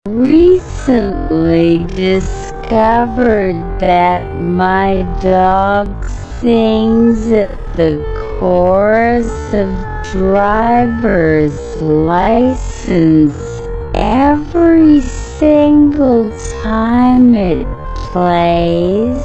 recently discovered that my dog sings at the chorus of driver's license every single time it plays.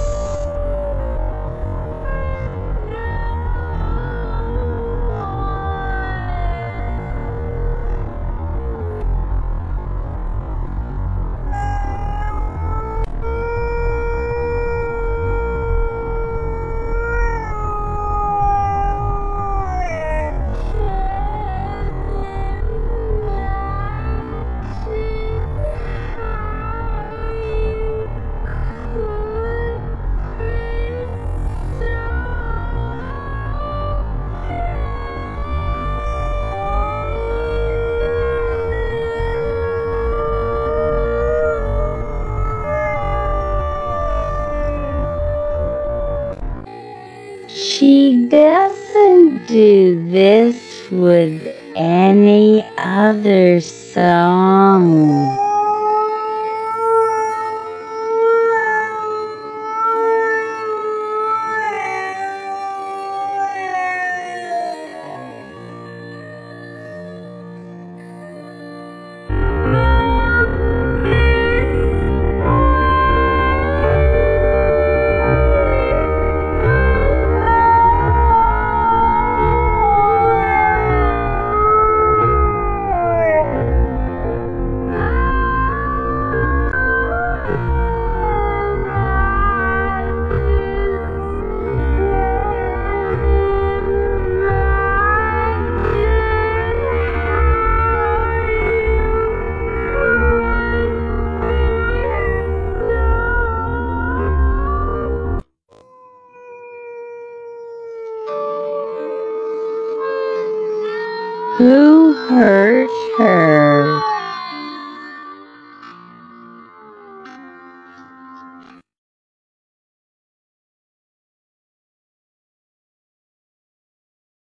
She doesn't do this with any other song. Who hurt her?